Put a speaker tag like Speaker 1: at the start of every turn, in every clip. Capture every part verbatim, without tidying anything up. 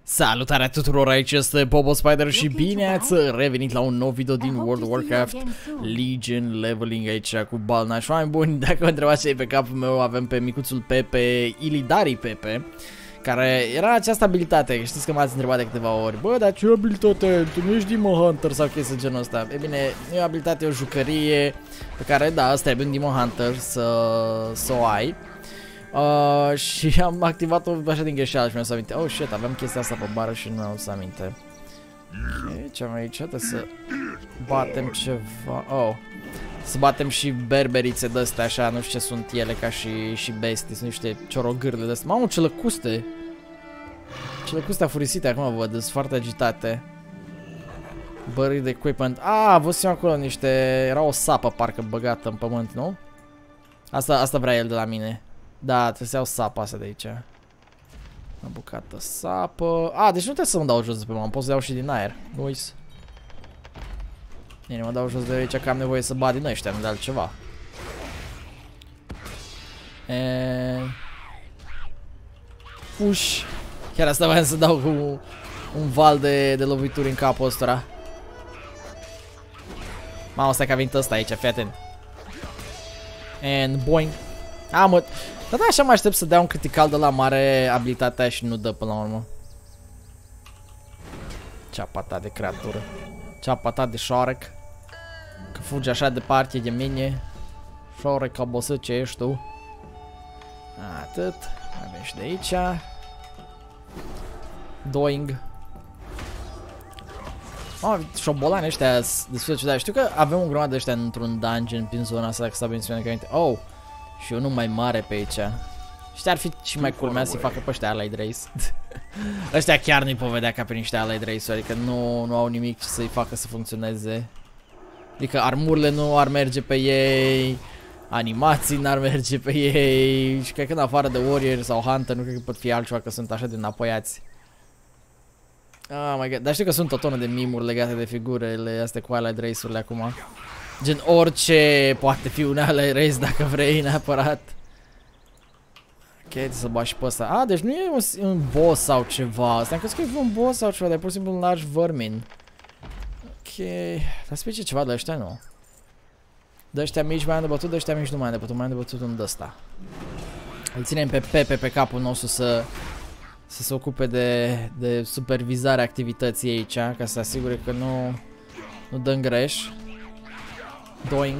Speaker 1: Salutare tuturor, aici este Bobo Spider și bine ați revenit la un nou video din World of Warcraft Legion Leveling aici cu Balnaș. Oameni buni, dacă vă întrebați ce e pe capul meu, avem pe micuțul Pepe, Illidari Pepe, care era această abilitate. Știți că m-ați întrebat de câteva ori: bă, dar ce abilitate? Tu nu ești Demon Hunter sau chestia genul ăsta? E bine, e o abilitate, o jucărie pe care, da, asta e un Demon Hunter să, să o ai. Uh, și am activat-o așa din greșeală și mi-am să aminte. Oh shit, aveam chestia asta pe bară și nu mi-am să aminte. Ok, ce am aici? Trebuie să batem ceva. Oh, să batem și berberițe de-astea așa, nu știu ce sunt ele, ca și, și bestii, sunt niște ciorogârle de-astea. Mamă, ce lăcuste! Ce lăcuste afurisite acum văd, sunt foarte agitate. Buried de equipment. Ah, văzusem acolo niște... Era o sapă parcă băgată în pământ, nu? Asta, asta vrea el de la mine. Da, trebuie să iau sapa asta de aici. Am bucată sapă. A, deci nu trebuie să mă dau jos de pe mă, pot să iau și din aer. Nu uiți. Bine, mă dau jos de aici că am nevoie să bat din ăștia, nu de altceva. E... Puș. Chiar asta voiam să dau cu un val de, de lovituri în capul ăstora. Mamă, stai că a venit ăsta aici, fii atent. And boing. A, mă... Dar da, așa mă aștept să dea un critical de la mare abilitatea și nu dă până la urmă. Ceapa ta de creatură. Ceapa ta de șoarec. Că fugi așa departe de mine. Șoarec obosit ce ești tu. Atât. Avem și de aici. Doing. Oh, șobolani ăștia destul de ciudat. Știu că avem un grămadă de ăștia într-un dungeon prin zona asta, dacă s-a menționat înainte. Oh! Și unul mai mare pe aici. Și ar fi și mai culmea să-i facă pe ăștia Allied Race. Ăștia chiar nu-i povedea ca pe niște Allied Race, adică nu, nu au nimic ce să-i facă să funcționeze. Adică armurile nu ar merge pe ei, animații n-ar merge pe ei. Și cred că în afară de Warrior sau Hunter nu cred că pot fi altceva, că sunt așa de înapoiați. Oh my god, dar știu că sunt o tonă de meme-uri legate de figurele astea cu Allied Race-urile acum. Gen orice poate fi un Allied Race dacă vrei neapărat. Ok, trebuie să bagi și pe ăsta. Ah, deci nu e un, un boss sau ceva. Asta am crezut că e un boss sau ceva, dar e pur și simplu un large vermin. Ok, dar să ceva de ăștia, nu. De ăștia mici mai am de bătut, de ăștia mici nu mai am de bătut, mai am de bătut un de ăsta. Îl ținem pe Pepe pe capul nostru să, să se ocupe de, de supervizarea activității aici, ca să se asigure că nu, nu dăm greș. Doing.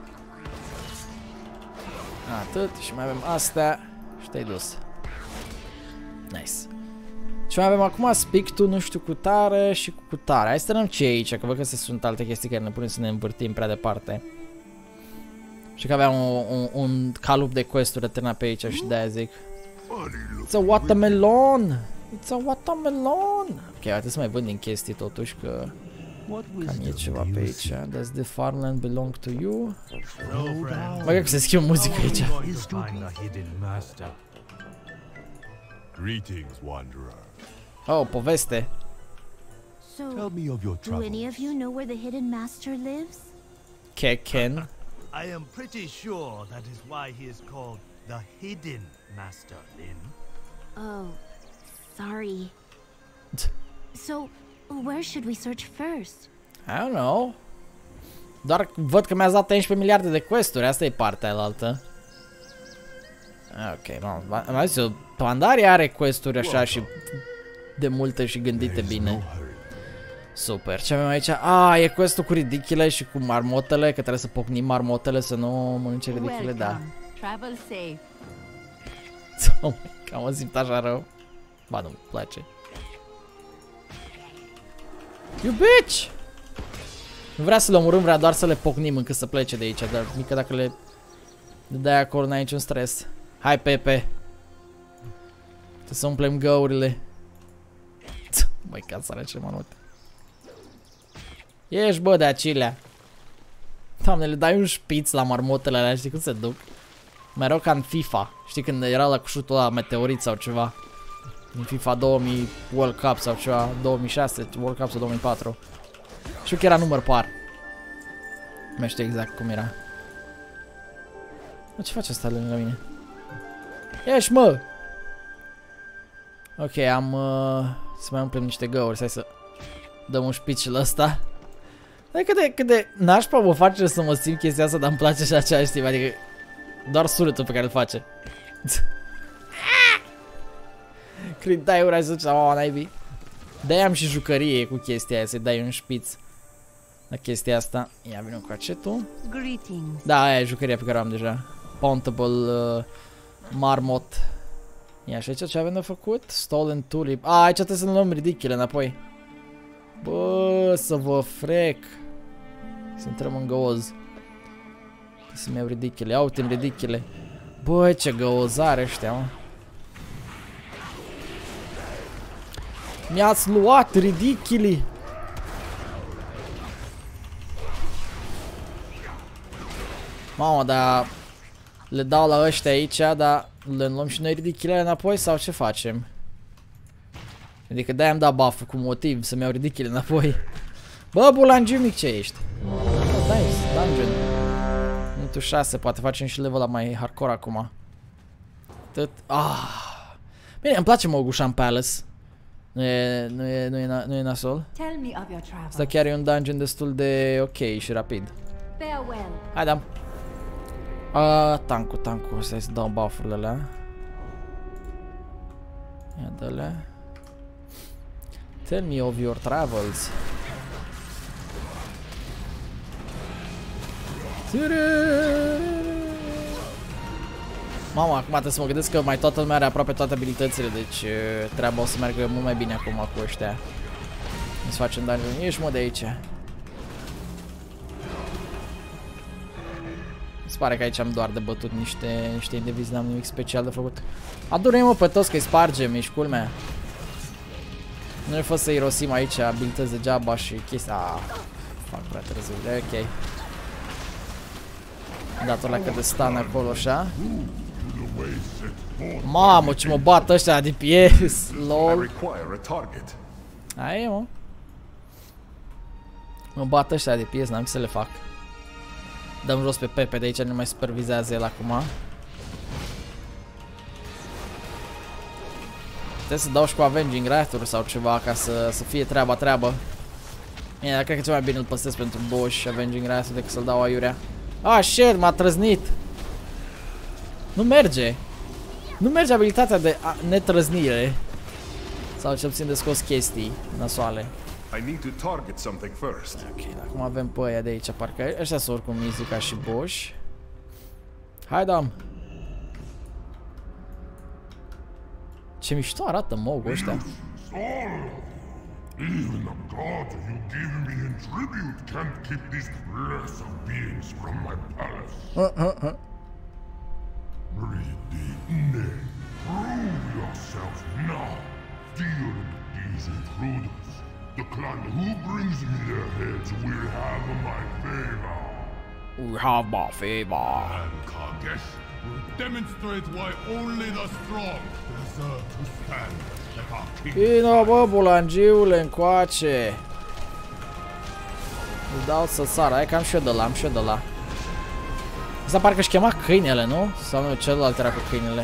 Speaker 1: Atât. Și mai avem astea. Și te-ai dus. Nice. Și mai avem acum speak to nu știu cu tare și cu tare. Hai să tărăm ce e aici, că văd că sunt alte chestii care ne punem să ne învârtim prea departe. Și că aveam un, un, un calup de quest-uri eternat pe aici și de-aia zic It's a watermelon! It's a watermelon! Ok, trebuie să mai vând din chestii totuși, că cam e ceva pe aici. Does the farmland belong to you? Mă gândesc că se schimbă muzică aici. Oh, poveste.
Speaker 2: So, do any of you know where the hidden master lives?
Speaker 1: Keken.
Speaker 3: I am pretty sure that is why he is called the Hidden Master, Lyn.
Speaker 2: Oh, sorry. So, where should we search first?
Speaker 1: I don't know. Doar văd că mi-ați dat unsprezece miliarde de quest-uri, asta e partea alaltă. Ok, m-am zis eu, Pandaria are quest-uri așa și de multe și gândite bine. Super, ce avem aici? Ah, e quest-ul cu ridicile și cu marmotele, că trebuie să pocnim marmotele să nu mănânce ridicile, da.
Speaker 2: Travel safe.
Speaker 1: Oh my god, mă simt așa rău. Ba, nu-mi place. You bitch! Nu vrea să le omorâm, vrea doar să le pocnim încât să plece de aici, dar mică dacă le dai acolo n-ai niciun stres. Hai, Pepe! Trebuie să umplem găurile. Măi, ca sărace manute. Ești, bă, de acilea. Doamne, le dai un șpiț la marmotele alea, știi cum se duc? Mai rău ca în FIFA. Știi când era la cușutul ăla meteorit sau ceva? În FIFA două mii World Cup sau ceva, două mii șase World Cup sau două mii patru. Știu că era număr par. Nu mai știu exact cum era. Mă, ce face asta lângă mine? Ești, mă! Ok, am... Uh, să mai umplem niște găuri, hai să dăm un șpicil ăsta. Dar cât de, cât de nașpa mă face să mă simt chestia asta, dar îmi place și aceea, știi, adică doar sunetul pe care îl face. Crintai ura să zice, mama naibii. De-aia am și jucărie cu chestia aia, să-i dai un șpiț la chestia asta. Ia vină cu acetul. Da, aia e jucăria pe care o am deja. Pountable uh, Marmot. Ia și aici ce avem de făcut? Stolen Tulip. A, aici trebuie să ne luăm ridicile înapoi. Bă, să vă frec. Să intrăm în găoz. Trebuie să-mi iau ridicile. Ia uite-mi ridicile. Bă, ce găozare ăștia, mă. Mi-ați luat ridicili. Mamă, dar le dau la ăștia aici, dar le luăm și noi ridicile înapoi sau ce facem? Adică de-aia am dat buff cu motiv să-mi iau ridicile înapoi. Bă, bulangiu mic, ce ești? Oh, nice, dungeon. Minutul șase, poate facem și level-ăla mai hardcore acum. Tot... Ah. Bine, îmi place Mogușan Palace. Nu e, nu e, nu e, na, nu e nasol. Asta chiar e un dungeon destul de ok și rapid. Hai, dam. Uh, tankul, tankul, să-i să dau buff-urile alea. Ia dă-le. Tell me of your travels. Mama, acum trebuie să mă gândesc că mai toată lumea are aproape toate abilitățile, deci treaba o să meargă mult mai bine acum cu ăștia. Să facem dungeon. Ieși, mă, de aici. Se pare că aici am doar de bătut niște, niște indivizi, n-am nimic special de făcut. Adu-ne, mă, pe toți că-i spargem, ești culmea. Nu e fost să irosim aici abilități degeaba și chestia. Ah, fac prea târziu, de ok. Dat-o la cât de stan acolo, așa. Mamă, ce mă bat ăștia de pies, lol. Aia e, mă. Mă bat ăștia de pies, n-am ce să le fac. Dăm jos pe Pepe, de aici nu mai supervizează el acum. Trebuie să dau și cu Avenging Wrath-uri sau ceva ca să, să fie treaba treabă. Bine, dar cred că cel mai bine îl păstrez pentru boss și Avenging Wrath-uri decât să-l dau aiurea. Ah, shit, m-a trăznit. Nu merge. Nu merge abilitatea de netrăznire. Sau cel puțin de scos chestii nasoale.
Speaker 4: I need to target something first.
Speaker 1: Ok, acum avem pe aia de aici, parcă ăștia sunt oricum easy ca și boss. Hai, dam. Ce mișto arată mogul ăștia.
Speaker 5: Even the gods you give me in tribute can't keep these blessed beings from my palace.
Speaker 1: Uh, uh, uh.
Speaker 5: Ridine, prove yourself now. Deal with these intruders. The clan who brings me their heads will have my favor.
Speaker 1: We have my favor.
Speaker 5: And Kargesh will demonstrate why only the strong deserve to stand like our king.
Speaker 1: Vino, bă, bulangiule, încoace. Îi dau să sară, hai că am și eu de la, am și eu de la. Asta parcă își chema câinele, nu? Sau nu, celălalt era cu câinele.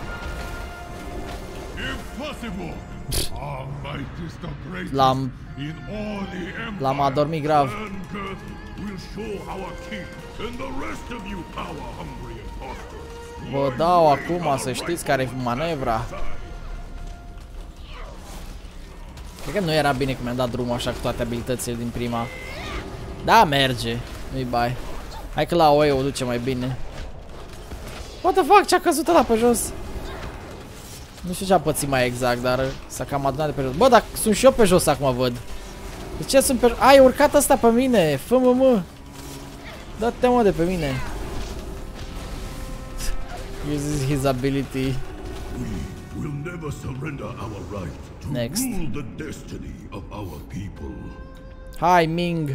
Speaker 1: L-am... L-am adormit grav. Vă dau acum să știți care e manevra. Cred că nu era bine că mi-am dat drumul așa cu toate abilitățile din prima. Da, merge. Nu-i bai. Hai că la O E o duce mai bine. What the fuck? Ce-a căzut ăla pe jos? Nu știu ce a pățit mai exact, dar s-a cam adunat de pe jos. Bă, dar sunt și eu pe jos acum, văd. De ce sunt pe jos? Ai, urcat ăsta pe mine. Fă-mă, mă. Dă-te, mă, de pe mine. Uses his ability. Next. Hai, Ming.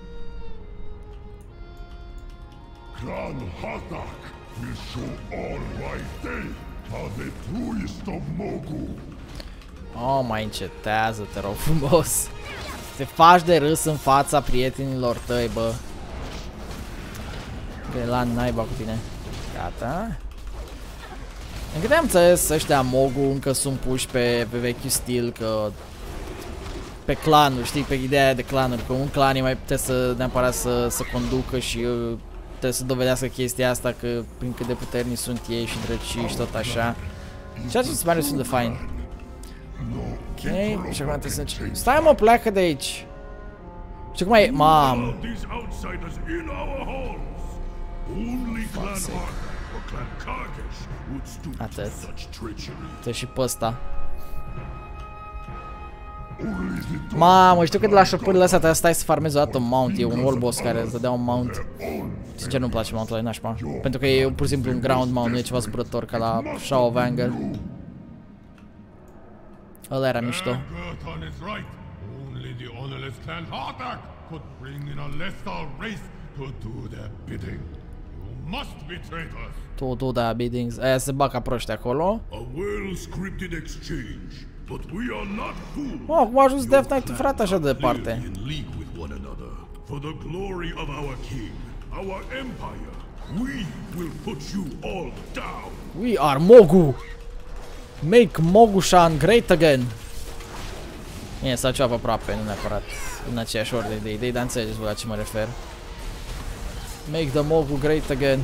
Speaker 5: Clan Hathak will show all why they are the truest of Mogu.
Speaker 1: Oh, mai încetează, te rog frumos. Te faci de râs în fața prietenilor tăi, bă. De la naiba cu tine. Gata. În câte am înțeles, ăștia Mogu încă sunt puși pe, pe vechiul stil, că pe clanuri, știi, pe ideea aia de clanuri, că un clan e mai putea să neapărat să, să conducă și uh, trebuie să dovedească chestia asta, că prin cât de puternici sunt ei și drăcii și tot așa. Ceea ce se pare destul de fain. Ok, și acum trebuie să... Stai mă, pleacă de aici! Și cum e? Mam! Atât. Te și pe ăsta. Mamă, știu că de la șopârile astea trebuie să stai să farmezi o dată un mount. E un wall boss care îți dădea un mount. Sincer nu-mi place mountul ăla, e nașpa. Pentru că e pur și simplu un ground mount, nu e ceva zburător ca la Shadow of Anger. Ăla era mișto. To do the biddings. Aia se bag ca proști acolo. Oh, cum a ajuns Death Knight, frate, așa de departe. We are Mogu. Make Mogu-shan great again. E, sau ceva aproape, nu neapărat în aceeași ordine de idei, dar înțelegeți la ce mă refer. Make the Mogu great again.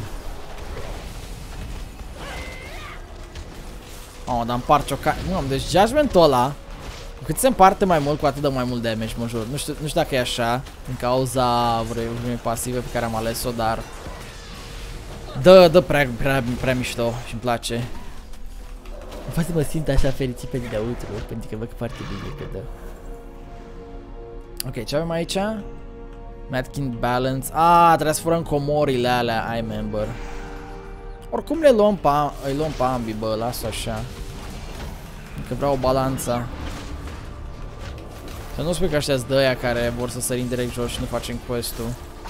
Speaker 1: Oh, dar împart o ca... Nu, deci judgment-ul ăla, cu cât se împarte mai mult, cu atât dă mai mult damage, mă jur. Nu știu, nu știu dacă e așa, din cauza vrei pasive pe care am ales-o, dar... Dă, dă prea, prea, prea mișto și-mi place. Îmi face să mă simt așa fericit pe dinăuntru, pentru că văd că foarte bine că dă. Ok, ce avem aici? Madkin Balance. Ah, trebuie să furăm comorile alea, I remember. Oricum le luăm pe, îi luăm pe ambii, bă, las-o așa. Că vreau o balanță. Să nu spui că ăștia-s de aia care vor să sărim direct jos și nu facem quest-ul.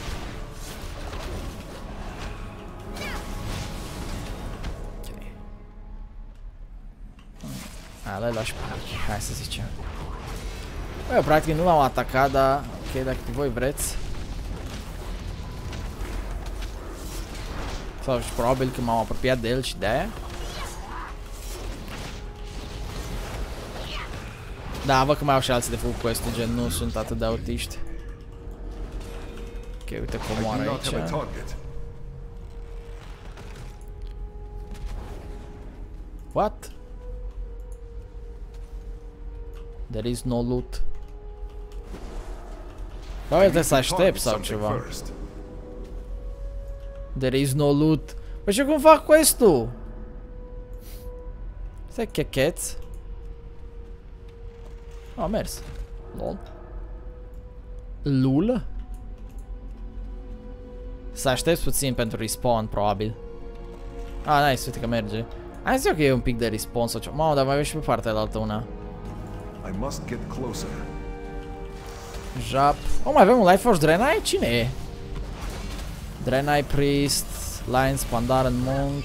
Speaker 1: Ok. A, le lași pe aici, hai să zicem. Bă, eu practic nu l-am atacat, dar ok, dacă voi vreți. Sau și probabil că m-am apropiat de el și de aia. Da, văd că mai au și alții de făcut quest-ul, gen nu sunt atât de autiști. Ok, uite comoară aici. What? There is no loot. Bă, trebuie să aștept sau ceva. There is no loot. Păi și cum fac quest-ul? Stai checheț. A, mers. Lol. Lul? Să aștepți puțin pentru respawn, probabil. Ah, nice, uite că merge. Hai să zic că e un pic de respawn sau ceva. Mamă, dar mai avem și pe partea de altă una.
Speaker 4: I must get closer.
Speaker 1: Jap. Oh, mai avem un Lightforce Draenei? Cine e? Draenei Priest, Lions, Pandaren Monk.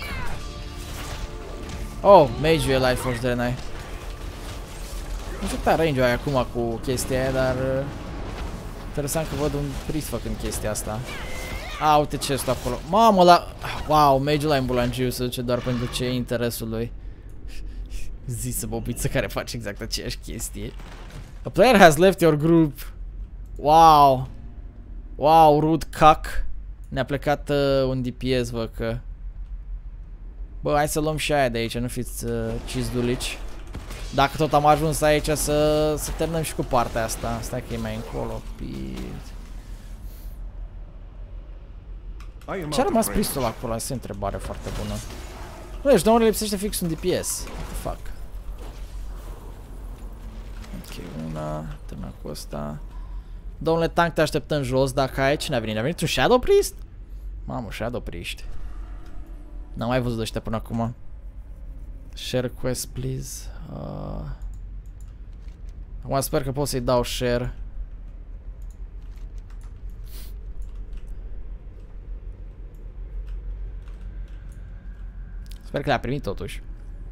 Speaker 1: Oh, Mage e Lightforce Draenei. Nu știu că range-ul ai acum cu chestia aia, dar... Uh, interesant că văd un Priest făcând chestia asta. A, uite ce este acolo. Mamă, la... Wow, Mage-ul ăla ambulangiu se duce doar pentru ce e interesul lui. Zisă bobiță care face exact aceeași chestie. A player has left your group. Wow. Wow, rude cuck. Ne-a plecat uh, un D P S, vă că... Bă, hai să luăm și aia de aici, nu fiți uh, cizdulici. Dacă tot am ajuns aici să, să terminăm și cu partea asta. Stai că e mai încolo. Ce-a rămas Priestul acolo? Asta e o întrebare foarte bună. Nu, deci nouă lipsește fix un D P S. What the fuck? Ok, una, terminat cu ăsta. Domnule Tank, te așteptăm jos dacă ai. Cine a venit? A venit un Shadow Priest? Mamă, Shadow Priest. N-am mai văzut ăștia până acum. Share quest, please. Uh... Acum sper că pot să-i dau share. Sper că le-a primit totuși.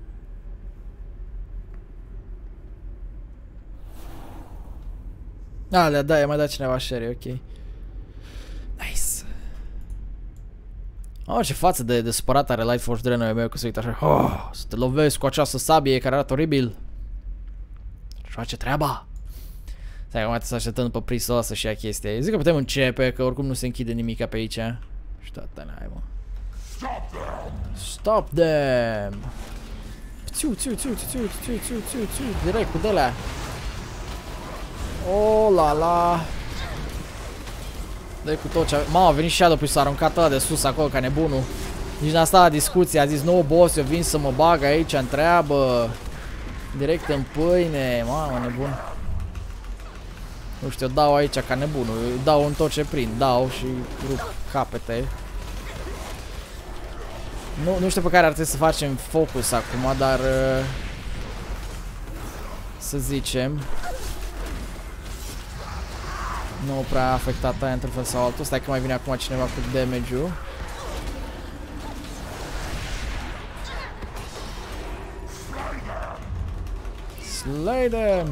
Speaker 1: Ah, le-a dat, i-a mai dat cineva share, ok. Nice. Oh, ce față de, de supărat are Lightforce Dreamer meu, că se uită așa. Oh, să te lovesc cu această sabie care arată oribil. Și face treaba. Stai, acum să așteptăm după prisul ăla să-și ia chestia. Eu zic că putem începe, că oricum nu se închide nimica pe aici. Și toată n-ai, mă. Stop them! Țiu, țiu, țiu, țiu, țiu, țiu, țiu, țiu, direct cu de-alea. Oh, la, la. Dă-i cu tot ce avem. Mamă, a venit Shadow, s-a aruncat ăla de sus acolo, ca nebunul. Nici n-a stat la discuție, a zis, nu, boss, eu vin să mă bag aici în treabă. Direct în pâine, mamă, nebun. Nu știu, eu dau aici ca nebunul, eu dau în tot ce prind, dau și rup capete. Nu, nu știu pe care ar trebui să facem focus acum, dar să zicem nu prea a afectat aia într-un fel sau altul. Stai că mai vine acum cineva cu damage-ul. Slay them!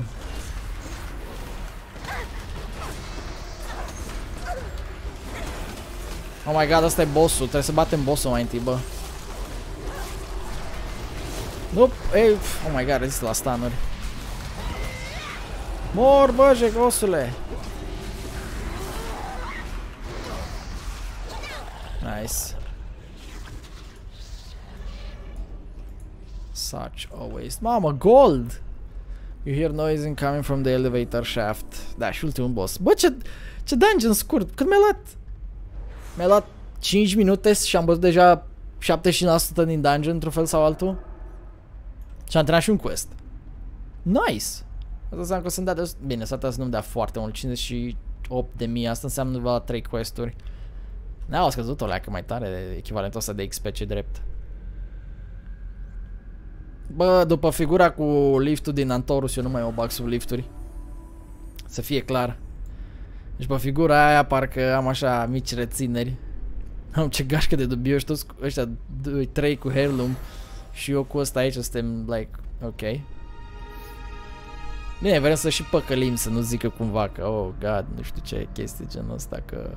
Speaker 1: Oh my god, ăsta e bossul, trebuie să batem bossul mai întâi, bă. Nope, ei, oh my god, rezist la stun-uri. Mor, bă, jegosule! Nice. Such a waste. Mamă, gold! You hear noise coming from the elevator shaft. Da, și ultimul boss. Bă, ce, ce dungeon scurt! Cât mi-a luat? Mi-a luat cinci minute și am bătut deja șaptezeci și cinci la sută din dungeon într-un fel sau altul. Și am terminat și un quest. Nice! Asta înseamnă că o să-mi dea de... Bine, s-ar putea să nu-mi dea foarte mult, cincizeci și opt de mii, asta înseamnă doar la trei quest-uri. Ne-au scăzut o leacă mai tare, echivalentul ăsta de X P, ce drept. Bă, după figura cu liftul din Antorus, eu nu mai o bag sub lifturi. Să fie clar. Deci pe figura aia parcă am așa mici rețineri. Am ce gașcă de dubioși, toți ăștia trei cu heirloom. Și eu cu ăsta aici suntem like, ok. Bine, vrem să și păcălim, să nu zică cumva că, oh god, nu știu ce chestie genul ăsta, că...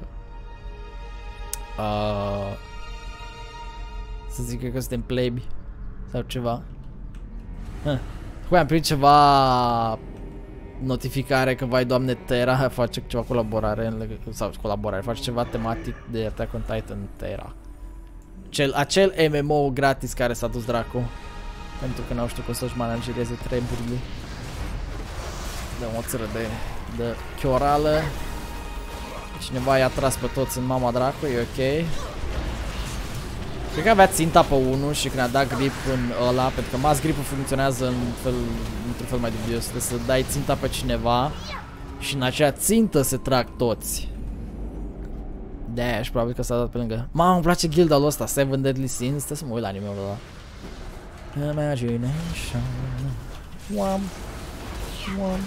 Speaker 1: Uh, să zică că suntem plebi sau ceva. Huh. Am primit ceva notificare că, vai doamne, Terra face ceva colaborare în legătură, sau colaborare, face ceva tematic de Attack on Titan Terra. Cel, acel M M O gratis care s-a dus dracu. Pentru că n-au știut cum să-și managereze treburile. Dăm o țără de, de chiorală. Cineva i-a tras pe toți în mama dracu, e ok. Cred că avea ținta pe unul și când a dat grip în ăla, pentru că mass grip-ul funcționează în fel, într-un fel mai dubios. Trebuie să dai ținta pe cineva și în acea țintă se trag toți. De-aia și probabil că s-a dat pe lângă. Mamă, îmi place guild-ul ăsta, Seven Deadly Sins. Trebuie să mă uit la anime-ul ăla. Imagination. Wam. Wam.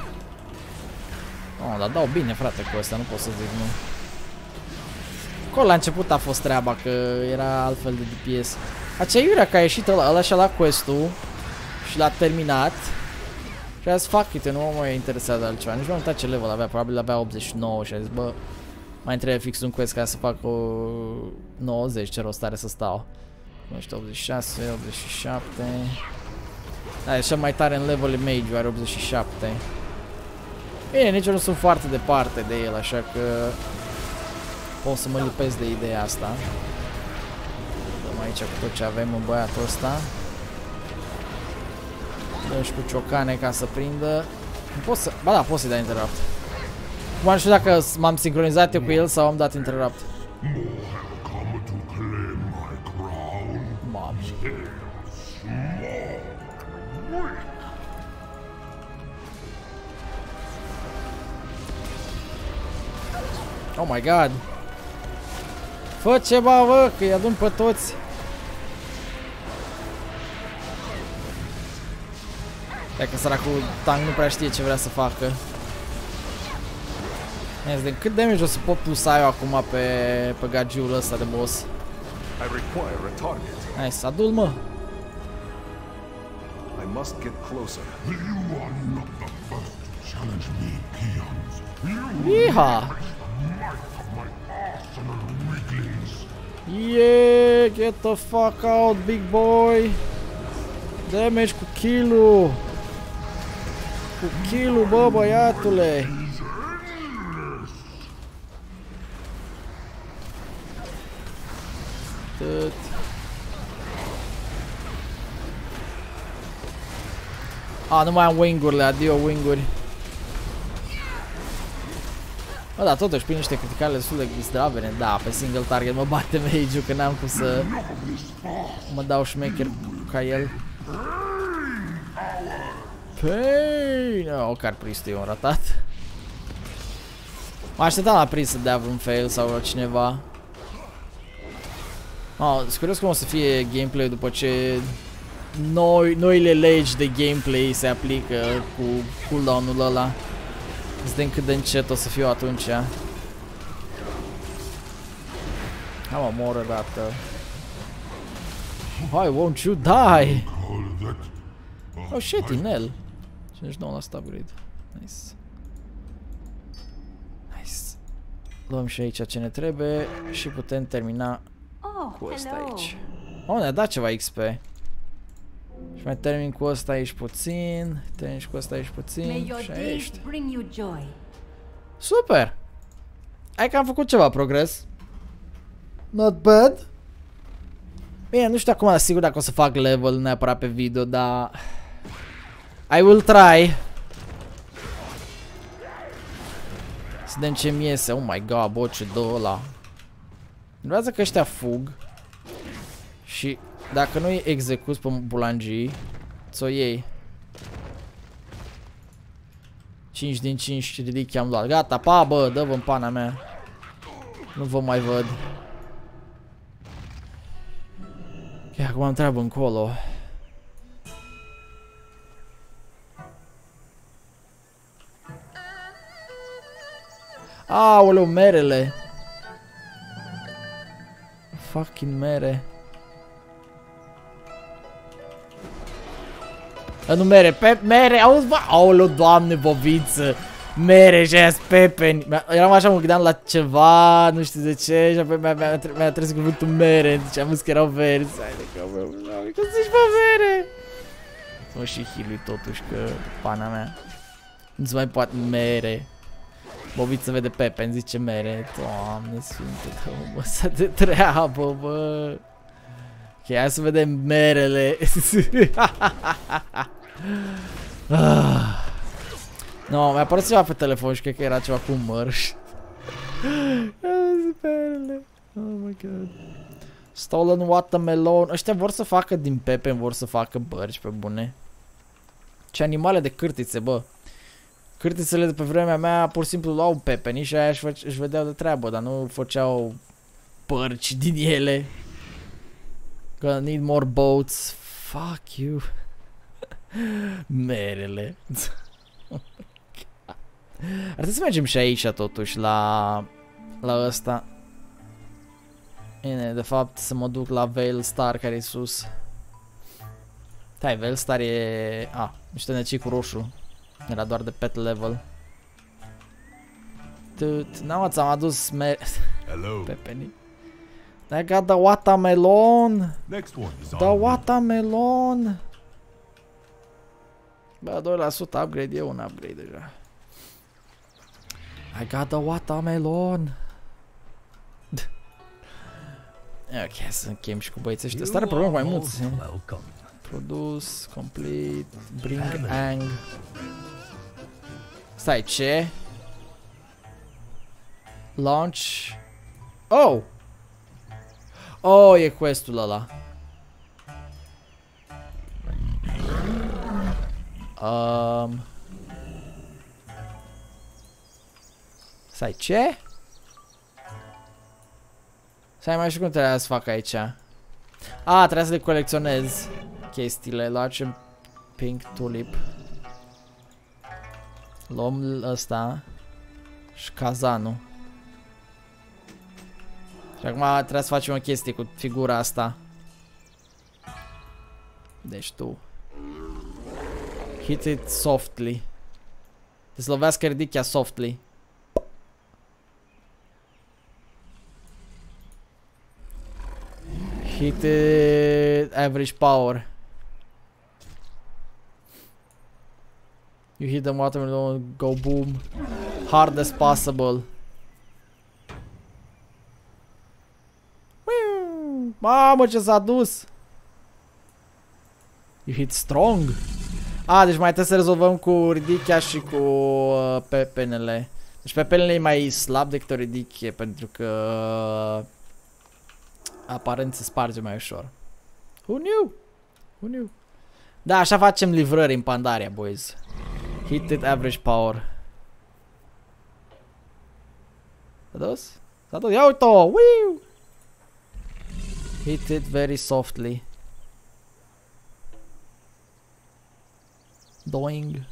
Speaker 1: Oh, dar dau bine, frate, cu ăsta, nu pot să zic nu. Acolo la început a fost treaba, că era altfel de D P S. Acea iurea că a ieșit ăla, ăla și-a luat quest-ul și l-a terminat. Și a zis, fuck it, nu mă mai interesează altceva. Nici nu am uitat ce level avea, probabil avea optzeci și nouă și a zis, bă, mai trebuie fix un quest ca să fac o nouăzeci, ce rost are să stau. Nu știu, optzeci și șase, optzeci și șapte. Da, e cel mai tare în level mage, are optzeci și șapte. Bine, nici eu nu sunt foarte departe de el, așa că pot să mă lipesc de ideea asta. Dăm aici cu tot ce avem în băiatul ăsta. Dăm și cu ciocane ca să prindă. Nu pot să... Ba da, pot să-i dai interrupt. Acum nu știu dacă m-am sincronizat eu cu el sau am dat interrupt. Mamă. Oh my god. Fă ceva, bă, că îi adun pe toți. Dacă săracul tank nu prea știe ce vrea să facă. De cât damage o să pot plusa eu acum pe, pe gagiul ăsta de boss? Hai, să adul, mă.
Speaker 4: I must get closer.
Speaker 5: You are not the first to challenge me, peons. You
Speaker 1: Iha! Yeah, get the fuck out, big boy. Damage cu kill-ul. Cu kill-ul, bă, băiatule. Tăt. A, nu mai am wing-urile, adio wing-uri. Bă, dar totuși, prin niște criticale destul de zdravene, da, pe single target mă bate mage-ul, că n-am cum să mă dau șmecher ca el. Pain! Oh, car priestul e un ratat. Mă așteptam la priest să dea vreun fail sau cineva. Oh, sunt curios cum o să fie gameplay după ce noi, noile legi de gameplay se aplică cu cooldown-ul ăla. Să vedem cât de încet o să fiu atunci. Am omor o dată. Why won't you die? Oh shit, inel. cincizeci și nouă la sută upgrade. Nice. Nice. Luăm și aici ce ne trebuie și putem termina cu ăsta aici. Oh, ne-a dat ceva X P. Și mai termin cu ăsta aici puțin. Termin și cu ăsta aici puțin. Și aici. Super! Hai că am făcut ceva progres. Not bad. Bine, nu știu acum sigur dacă o să fac level neapărat pe video, dar I will try. Să vedem ce-mi iese. Oh my god, bă, ce dă ăla. Vreau că ăștia fug. Și dacă nu îi execuți pe bulangii, ți-o iei. cinci din cinci ridic am luat. Gata, pa, bă, dă-vă în pana mea. Nu vă mai văd. Ok, acum am treabă încolo. Aoleu, merele. Fucking mere. A, nu mere, pe mere, auzi, bă, aoleu, doamne, bobiță. Mere și aia pepeni. Eram așa, mă gândeam la ceva, nu știu de ce, și apoi mi-a trezit cuvântul mere, deci am văzut că erau verzi. Hai de că, bă, cum zici, bă, mere? Să mă și heal-ui totuși, că pana mea. Nu se mai poate mere. Bobiță vede pepeni, zice mere. Doamne sfinte, dă-mă să de treabă, bă. Ok, hai să vedem merele. Ah. No, mi-a apărut ceva pe telefon și cred că era ceva cu mărș. Merele. Oh my god. Stolen watermelon. Ăștia vor să facă din pepen, vor să facă bărci pe bune. Ce animale de cârtițe, bă. Cârtițele de pe vremea mea pur și simplu luau pepeni și aia își, își vedeau de treabă, dar nu făceau bărci din ele. Gonna need more boats. Fuck you. Merele. Ar trebui să mergem și aici totuși la la ăsta. Bine, de fapt să mă duc la Veilstar care e sus. Stai, Veilstar e... A, niște necii cu roșu. Era doar de pet level. N-am ți-am adus mer... Pepeni. I got the watermelon. The watermelon. Bă, doi la sută upgrade e un upgrade deja. I got the watermelon. Ok, să închem și cu băieții ăștia. Stare probleme mai mulți. Produce, complete, bring ang. Stai, ce? Launch. Oh! Oh, e quest-ul ăla. Um. Stai, ce? Stai, mai știu cum trebuie să fac aici. A, trebuie să le colecționez chestiile. Large pink tulip. Luăm ăsta. Și cazanul. Și acum trebuie să facem o chestie cu figura asta. Deci tu. Hit it softly. Te slovească ridichea softly. Hit it average power. You hit the watermelon, go boom. Hard as possible. Mamă, ce s-a dus! You hit strong. Ah, deci mai trebuie să rezolvăm cu ridichea și cu uh, pepenele. Deci pepenele e mai slab decât o ridichie, pentru că uh, aparent se sparge mai ușor. Who knew? Who knew? Da, așa facem livrări în Pandaria, boys. Hit it average power. S-a dus? S-a dus? Ia uite-o! Wiu! Hit it very softly. Doing.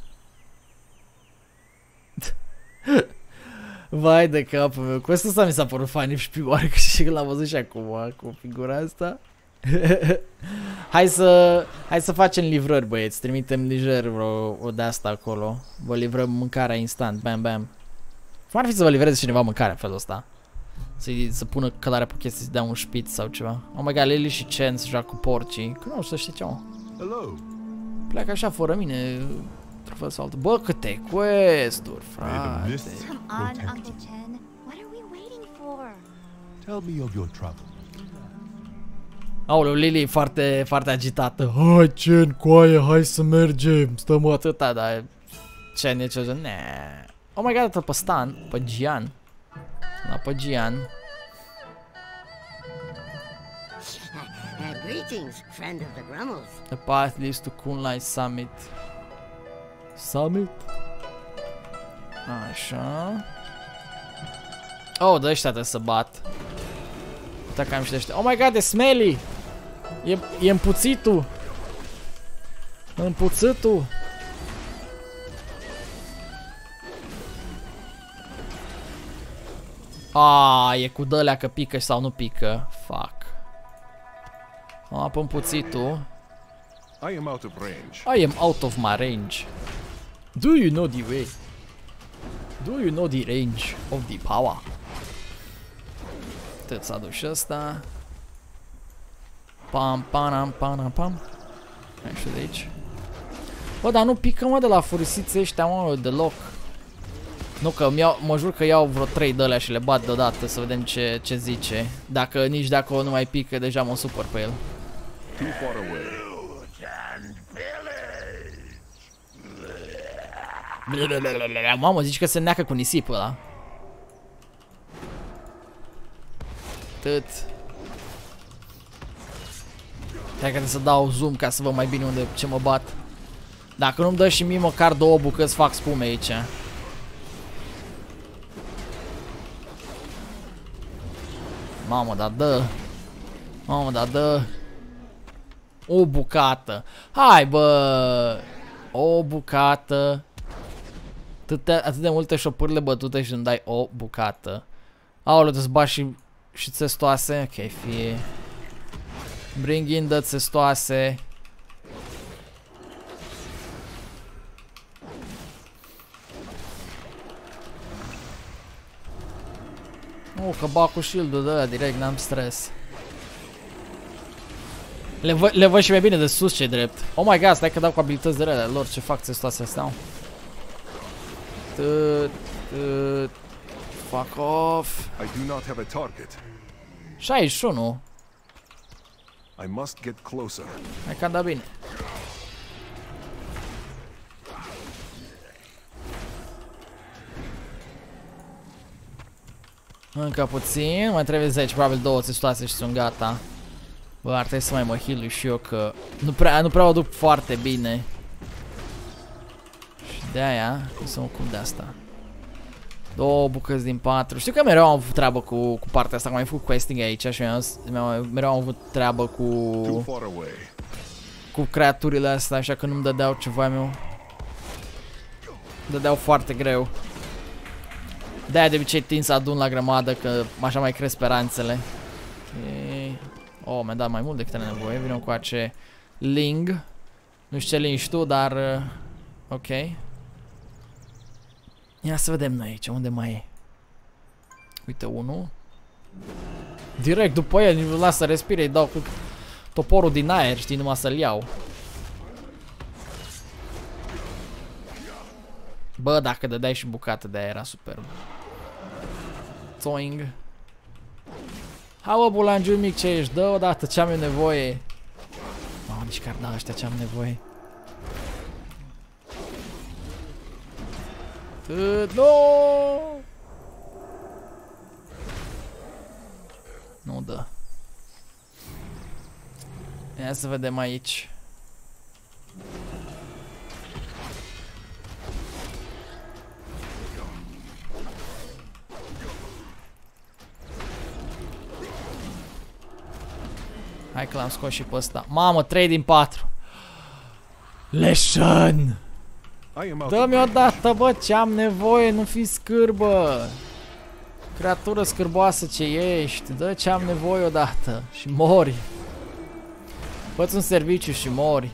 Speaker 1: Vai de capul meu. Cu asta mi s-a părut funny și prima oară, că și când l-am văzut și acum cu figura asta. Hai să hai să facem livrări, băieți. Trimitem liger vreo o de asta acolo. Vă livrăm mâncarea instant. Bam bam. Cum ar fi să vă livreze cineva mâncarea în felul ăsta? Să, să pună călarea pe chestii, să dea un șpiț sau ceva. Oh my god, Lily și Chen să joacă cu porcii. Că nu știu să știi ce, mă.
Speaker 4: Hello.
Speaker 1: Pleacă așa fără mine, într-un fel sau altul. Bă, câte quest-uri, frate.
Speaker 2: Come on, Uncle Chen. What are we waiting for?
Speaker 4: Tell me of your trouble.
Speaker 1: Aoleu, Lily e foarte, foarte agitată. Hai, Chen, coaie, hai să mergem. Stăm atâta, dar Chen e ce gen, nee. Oh my god, pe Stan, pe Gian. La pe Gian.
Speaker 6: Uh, greetings, friend of the Grummels.
Speaker 1: The path leads to Kunlai Summit. Summit? Așa. Oh, de ăștia trebuie să bat. Uite că am și de ăștia. Oh my god, e Smelly! E, e împuțitul! Împuțitul! Ah, e cu dălea că pică sau nu pică. Fuck. Am apă împuțitul.
Speaker 4: I am out of range.
Speaker 1: I am out of my range. Do you know the way? Do you know the range of the power? Tot s-a dus și ăsta. Pam, pam, pam, pam. Hai și de aici. Bă, dar nu pică, mă, de la furisițe ăștia, mă, deloc. Nu, că iau, mă jur că iau vreo trei de alea și le bat deodată să vedem ce, ce zice. Dacă nici de acolo nu mai pică, deja mă supăr pe el.
Speaker 4: Too far away.
Speaker 1: Mamă, zici că se neacă cu nisipul ăla. Tăt. Hai că trebuie să dau zoom ca să văd mai bine unde ce mă bat. Dacă nu-mi dă și mie măcar două bucăți, fac spume aici. Mamă, dar dă. Mamă, dar dă. O bucată. Hai, bă. O bucată. Atâtea, atât de multe șopârle bătute și îmi dai o bucată. Aoleu, te-ți bagi și, și țestoase. Ok, fie. Bring in the țestoase. Oh, că bag cu shield-ul de ăla direct, n-am stres. Le, vă, le văd și mai bine de sus, ce drept. Oh my god, stai că dau cu abilități de rele lor, ce fac țestoase astea. Tut, tut. Fuck off.
Speaker 4: I do not have a target.
Speaker 1: șaizeci și unu.
Speaker 4: I must get closer.
Speaker 1: Hai că da bine. Încă puțin, mai trebuie zece, probabil două țestoase și sunt gata. Bă, ar trebui să mai mă heal și eu că nu prea, nu prea o duc foarte bine. Și de aia, nu să mă ocup de asta. Două bucăți din patru. Știu că mereu am avut treabă cu, cu partea asta, că am mai făcut questing aici și mereu am avut treabă cu cu creaturile astea, așa că nu-mi dădeau ceva meu. Dădeau foarte greu. De-aia de obicei tind să adun la grămadă, că așa mai cresc speranțele. Okay. Oh, mi-a dat mai mult decât era nevoie. Vine cu ace Ling. Nu știu ce Ling tu, dar uh, ok. Ia să vedem noi aici, unde mai e. Uite, unul. Direct după el, nu lasă să respire, îi dau cu toporul din aer, știi, numai să-l iau. Bă, dacă dădeai și bucată de aia era superb. Toing. Hai bă, bulangiu mic ce ești, dă odată ce am eu nevoie. Mamă, nici carda ăștia ce am nevoie. Tât, no! Nu dă. Ia să vedem aici. Hai că l-am scos și pe ăsta. Mamă, trei din patru. Leșan! Dă-mi odată, bă, ce am nevoie, nu fi scârbă. Creatură scârboasă ce ești, dă ce am nevoie odată și mori. Fă-ți un serviciu și mori.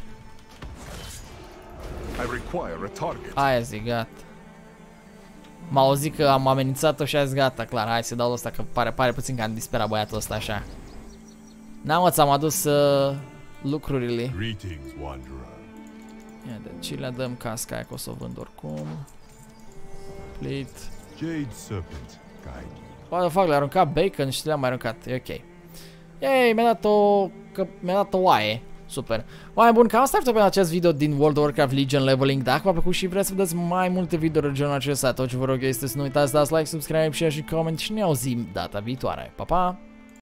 Speaker 1: Aia zic, gata. M-a auzit că am amenințat-o și a zis gata, clar, hai să dau ăsta că pare, pare puțin că am disperat băiatul ăsta așa. N-am mă, ți-am adus uh, lucrurile. Ia deci le dăm casca aia că o să o vând oricum. Plate.
Speaker 5: Jade Serpent, guide.
Speaker 1: What the fuck, le-a aruncat bacon și le-am mai aruncat, e ok. Yay, mi-a dat o... că mi-a dat o oaie. Super. Oameni buni, cam asta ar fi pentru acest video din World of Warcraft Legion Leveling. Dacă v-a plăcut și vreți să vedeți mai multe videouri de genul acesta, tot ce vă rog este să nu uitați să dați like, subscribe, share și comment și ne auzim data viitoare. Pa, pa!